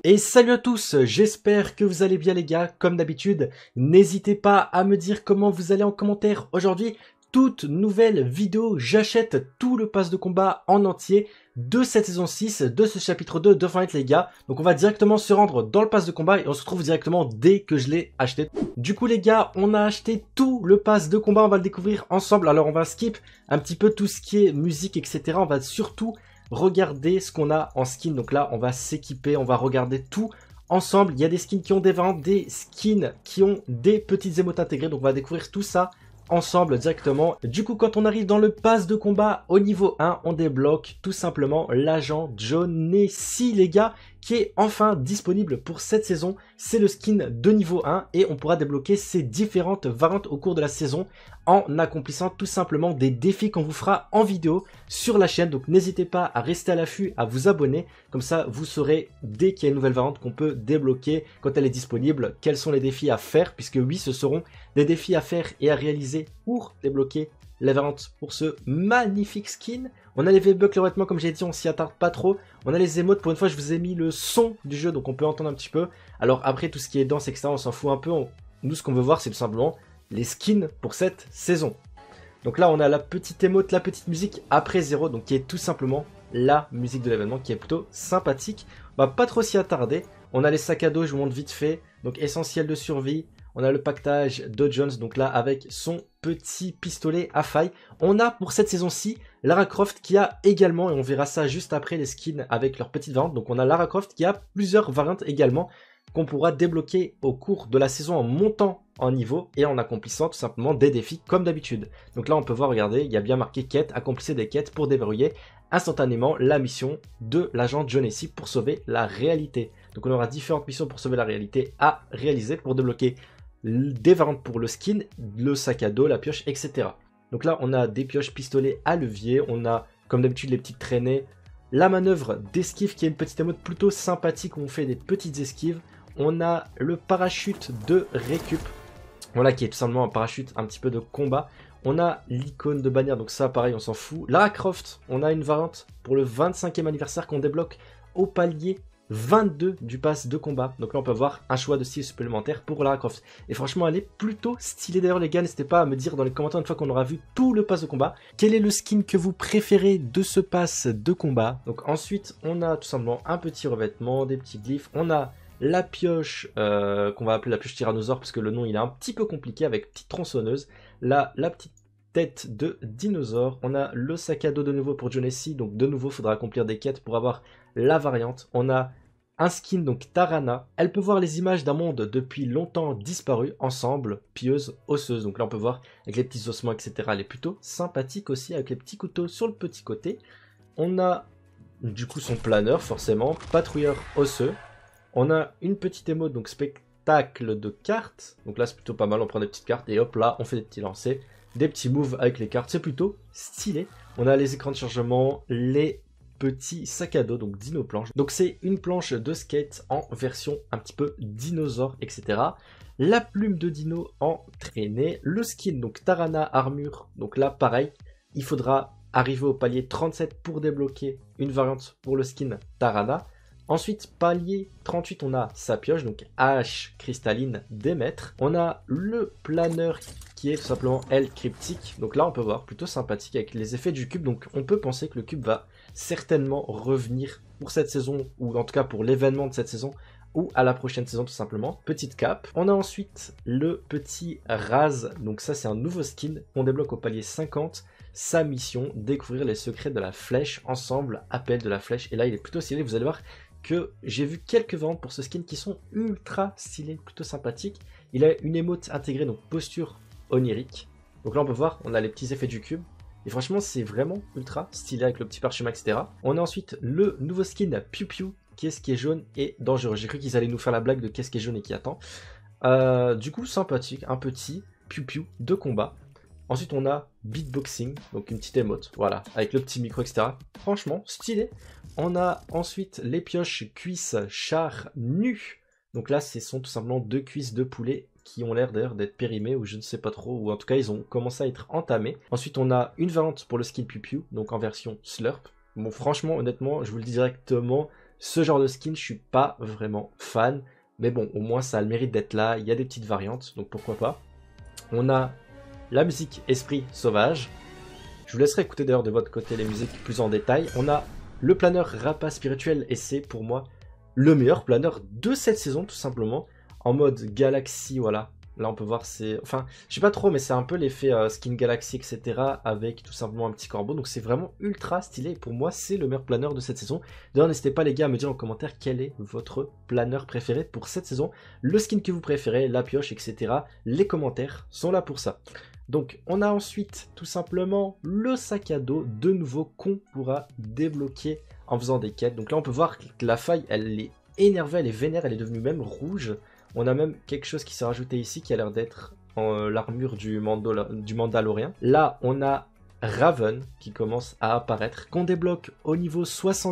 Et salut à tous, j'espère que vous allez bien les gars, comme d'habitude, n'hésitez pas à me dire comment vous allez en commentaire aujourd'hui. Toute nouvelle vidéo, j'achète tout le pass de combat en entier de cette saison 6, de ce chapitre 2 de Fortnite les gars. Donc on va directement se rendre dans le pass de combat et on se retrouve directement dès que je l'ai acheté. Du coup les gars, on a acheté tout le pass de combat, on va le découvrir ensemble. Alors on va skip un petit peu tout ce qui est musique etc. On va surtout regarder ce qu'on a en skin. Donc là on va s'équiper, on va regarder tout ensemble. Il y a des skins qui ont des variantes, des skins qui ont des petites émotes intégrées. Donc on va découvrir tout ça ensemble directement. Du coup quand on arrive dans le pass de combat au niveau 1, on débloque tout simplement l'agent Jonesy les gars, qui est enfin disponible pour cette saison. C'est le skin de niveau 1 et on pourra débloquer ses différentes variantes au cours de la saison en accomplissant tout simplement des défis qu'on vous fera en vidéo sur la chaîne. Donc n'hésitez pas à rester à l'affût, à vous abonner, comme ça vous saurez dès qu'il y a une nouvelle variante qu'on peut débloquer quand elle est disponible, quels sont les défis à faire, puisque oui ce seront des défis à faire et à réaliser pour débloquer la variante pour ce magnifique skin. On a les V-Bucks, le revêtement, comme j'ai dit, on s'y attarde pas trop. On a les émotes, pour une fois je vous ai mis le son du jeu, donc on peut entendre un petit peu. Alors après tout ce qui est danse, etc., on s'en fout un peu. Nous ce qu'on veut voir c'est tout simplement les skins pour cette saison. Donc là on a la petite émote, la petite musique après 0, donc qui est tout simplement la musique de l'événement, qui est plutôt sympathique. On va pas trop s'y attarder. On a les sacs à dos, je vous montre vite fait, donc essentiel de survie. On a le pactage de Jones, donc là avec son petit pistolet à faille. On a pour cette saison-ci Lara Croft qui a également, et on verra ça juste après les skins avec leurs petites variantes. Donc on a Lara Croft qui a plusieurs variantes également qu'on pourra débloquer au cours de la saison en montant en niveau et en accomplissant tout simplement des défis comme d'habitude. Donc là on peut voir, regardez, il y a bien marqué quête, accomplissez des quêtes pour déverrouiller instantanément la mission de l'agent Jonesy pour sauver la réalité. Donc on aura différentes missions pour sauver la réalité à réaliser pour débloquer des variantes pour le skin, le sac à dos, la pioche, etc. Donc là, on a des pioches pistolets à levier, on a comme d'habitude les petites traînées, la manœuvre d'esquive qui est une petite émote plutôt sympathique où on fait des petites esquives, on a le parachute de récup, voilà qui est tout simplement un parachute un petit peu de combat, on a l'icône de bannière, donc ça pareil on s'en fout. Lara Croft, on a une variante pour le 25e anniversaire qu'on débloque au palier 22 du pass de combat. Donc là on peut avoir un choix de style supplémentaire pour Lara Croft. Et franchement elle est plutôt stylée. D'ailleurs les gars, n'hésitez pas à me dire dans les commentaires une fois qu'on aura vu tout le pass de combat, quel est le skin que vous préférez de ce pass de combat. Donc ensuite on a tout simplement un petit revêtement, des petits glyphes, on a la pioche qu'on va appeler la pioche tyrannosaure parce que le nom il est un petit peu compliqué avec petite tronçonneuse. Là la petite tête de dinosaure, on a le sac à dos de nouveau pour Jonesy, donc de nouveau il faudra accomplir des quêtes pour avoir la variante. On a un skin donc Tarana, elle peut voir les images d'un monde depuis longtemps disparu, ensemble, pieuse, osseuse, donc là on peut voir avec les petits ossements etc, elle est plutôt sympathique aussi avec les petits couteaux sur le petit côté. On a du coup son planeur forcément, patrouilleur osseux, on a une petite émote donc spectacle de cartes, donc là c'est plutôt pas mal, on prend des petites cartes et hop là on fait des petits lancers, des petits moves avec les cartes, c'est plutôt stylé. On a les écrans de chargement, les petits sacs à dos, donc dino planche. Donc c'est une planche de skate en version un petit peu dinosaure, etc. La plume de dino en traînée, le skin, donc Tarana armure. Donc là pareil, il faudra arriver au palier 37 pour débloquer une variante pour le skin Tarana. Ensuite, palier 38, on a sa pioche, donc hache cristalline d'émettre. On a le planeur qui est tout simplement elle cryptique. Donc là, on peut voir, plutôt sympathique avec les effets du cube. Donc on peut penser que le cube va certainement revenir pour cette saison, ou en tout cas pour l'événement de cette saison, ou à la prochaine saison tout simplement. Petite cape. On a ensuite le petit Raz. Donc ça, c'est un nouveau skin qu'on débloque au palier 50. Sa mission, découvrir les secrets de la flèche ensemble, appel de la flèche. Et là, il est plutôt stylé, vous allez voir que j'ai vu quelques variantes pour ce skin qui sont ultra stylées, plutôt sympathiques. Il a une émote intégrée, donc posture onirique. Donc là on peut voir, on a les petits effets du cube. Et franchement c'est vraiment ultra stylé avec le petit parchemin, etc. On a ensuite le nouveau skin Piu Piu, qu'est-ce qui est jaune et dangereux. J'ai cru qu'ils allaient nous faire la blague de qu'est-ce qui est jaune et qui attend. Du coup sympathique, un petit Piu Piu de combat. Ensuite on a beatboxing, donc une petite émote, voilà, avec le petit micro, etc. Franchement, stylé. On a ensuite les pioches cuisses char nu. Donc là, ce sont tout simplement deux cuisses de poulet qui ont l'air d'ailleurs d'être périmées, ou je ne sais pas trop, ou en tout cas ils ont commencé à être entamées. Ensuite on a une variante pour le skin Piu Piu, donc en version slurp. Bon franchement, honnêtement, je vous le dis directement, Ce genre de skin, je suis pas vraiment fan. Mais bon, au moins ça a le mérite d'être là. Il y a des petites variantes, donc pourquoi pas. On a la musique Esprit Sauvage. Je vous laisserai écouter d'ailleurs de votre côté les musiques plus en détail. On a le planeur Rapace Spirituel et c'est pour moi le meilleur planeur de cette saison tout simplement. En mode Galaxy, voilà. Là on peut voir c'est... Enfin, je sais pas trop mais c'est un peu l'effet Skin Galaxy etc. avec tout simplement un petit corbeau. Donc c'est vraiment ultra stylé et pour moi c'est le meilleur planeur de cette saison. D'ailleurs n'hésitez pas les gars à me dire en commentaire quel est votre planeur préféré pour cette saison. Le skin que vous préférez, la pioche etc. Les commentaires sont là pour ça. Donc on a ensuite tout simplement le sac à dos de nouveau qu'on pourra débloquer en faisant des quêtes. Donc là on peut voir que la faille elle est énervée, elle est vénère, elle est devenue même rouge. On a même quelque chose qui s'est rajouté ici qui a l'air d'être l'armure du Mandalorien. Là on a Raven qui commence à apparaître, qu'on débloque au niveau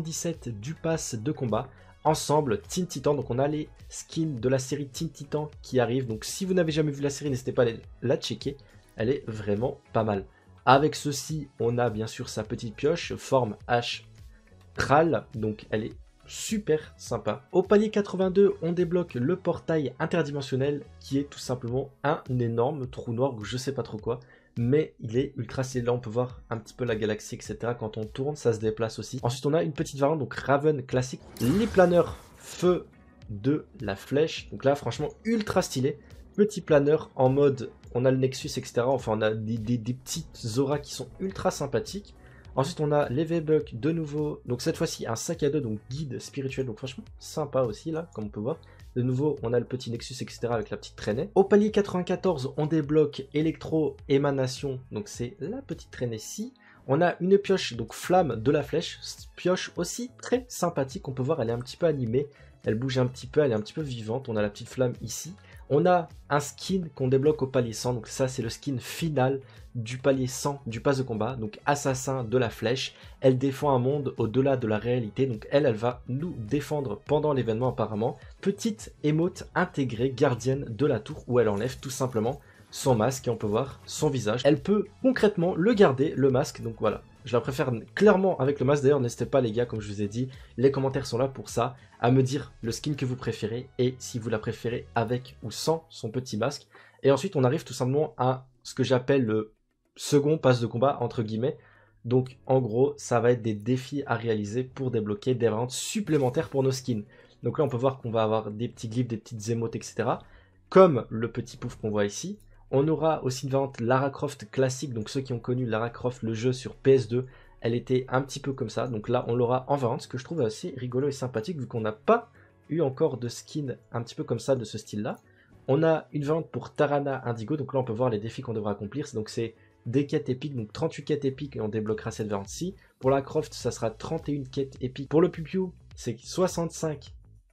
77 du pass de combat. Ensemble, Teen Titan, donc on a les skins de la série Teen Titan qui arrivent. Donc si vous n'avez jamais vu la série, n'hésitez pas à la checker. Elle est vraiment pas mal. Avec ceci, on a bien sûr sa petite pioche, forme H Kral, donc elle est super sympa. Au palier 82, on débloque le portail interdimensionnel qui est tout simplement un énorme trou noir ou je sais pas trop quoi. Mais il est ultra stylé. Là on peut voir un petit peu la galaxie etc. Quand on tourne ça se déplace aussi. Ensuite on a une petite variante donc Raven classique. Les planeurs feu de la flèche. Donc là franchement ultra stylé. Petit planeur en mode on a le Nexus etc. Enfin on a des petites auras qui sont ultra sympathiques. Ensuite on a les V-Bucks de nouveau. Donc cette fois-ci un sac à dos donc guide spirituel. Donc franchement sympa aussi là comme on peut voir. De nouveau, on a le petit Nexus, etc. avec la petite traînée. Au palier 94, on débloque Électro Émanation. Donc c'est la petite traînée-ci. On a une pioche, donc Flamme de la Flèche. Pioche aussi très sympathique. On peut voir, elle est un petit peu animée. Elle bouge un petit peu, elle est un petit peu vivante. On a la petite flamme ici. On a un skin qu'on débloque au palier 100. Donc ça, c'est le skin final du palier 100 du pass de combat. Donc Assassin de la Flèche. Elle défend un monde au-delà de la réalité. Donc elle va nous défendre pendant l'événement apparemment. Petite émote intégrée, gardienne de la tour, où elle enlève tout simplement son masque et on peut voir son visage. Elle peut concrètement le garder, le masque. Donc voilà. Je la préfère clairement avec le masque. D'ailleurs, n'hésitez pas les gars, comme je vous ai dit, les commentaires sont là pour ça, à me dire le skin que vous préférez et si vous la préférez avec ou sans son petit masque. Et ensuite, on arrive tout simplement à ce que j'appelle le second pass de combat, entre guillemets. Donc, en gros, ça va être des défis à réaliser pour débloquer des variantes supplémentaires pour nos skins. Donc là, on peut voir qu'on va avoir des petits glyphes, des petites émotes, etc. Comme le petit pouf qu'on voit ici. On aura aussi une variante Lara Croft classique, donc ceux qui ont connu Lara Croft, le jeu sur PS2, elle était un petit peu comme ça. Donc là, on l'aura en variante, ce que je trouve assez rigolo et sympathique, vu qu'on n'a pas eu encore de skin un petit peu comme ça, de ce style-là. On a une variante pour Tarana Indigo, donc là, on peut voir les défis qu'on devra accomplir. Donc c'est des quêtes épiques, donc 38 quêtes épiques, et on débloquera cette variante-ci. Pour la Croft, ça sera 31 quêtes épiques. Pour le Piu-Piu, c'est 65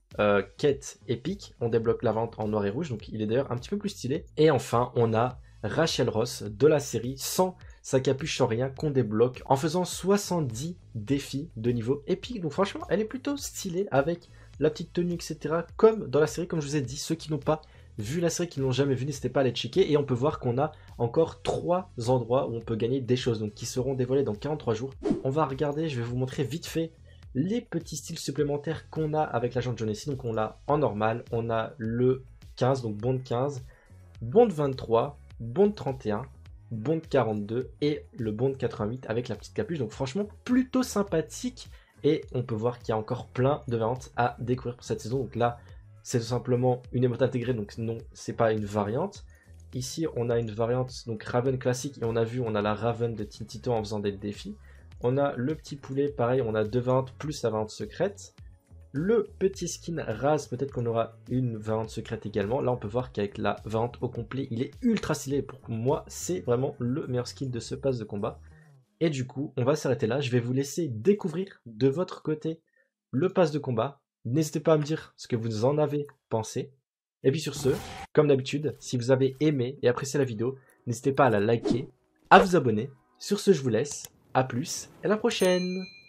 quête épique, on débloque la vente en noir et rouge, donc il est d'ailleurs un petit peu plus stylé. Et enfin, on a Rachel Ross de la série sans sa capuche sans rien qu'on débloque en faisant 70 défis de niveau épique. Donc franchement, elle est plutôt stylée avec la petite tenue, etc. Comme dans la série, comme je vous ai dit, ceux qui n'ont pas vu la série, qui ne l'ont jamais vu, n'hésitez pas à aller checker. Et on peut voir qu'on a encore 3 endroits où on peut gagner des choses, donc qui seront dévoilés dans 43 jours. On va regarder, je vais vous montrer vite fait les petits styles supplémentaires qu'on a avec l'agent de John Cena. Donc on l'a en normal, on a le 15, donc bond 15, bond 23, bond 31, bond 42 et le bond 88 avec la petite capuche. Donc franchement plutôt sympathique et on peut voir qu'il y a encore plein de variantes à découvrir pour cette saison. Donc là c'est tout simplement une émote intégrée, donc non c'est pas une variante. Ici on a une variante donc Raven classique et on a vu on a la Raven de Teen Titan en faisant des défis. On a le petit poulet, pareil, on a 2 variantes plus la variante secrète. Le petit skin Raz, peut-être qu'on aura une variante secrète également. Là, on peut voir qu'avec la variante au complet, il est ultra stylé. Pour moi, c'est vraiment le meilleur skin de ce pass de combat. Et du coup, on va s'arrêter là. Je vais vous laisser découvrir de votre côté le pass de combat. N'hésitez pas à me dire ce que vous en avez pensé. Et puis sur ce, comme d'habitude, si vous avez aimé et apprécié la vidéo, n'hésitez pas à la liker, à vous abonner. Sur ce, je vous laisse. A plus, et à la prochaine!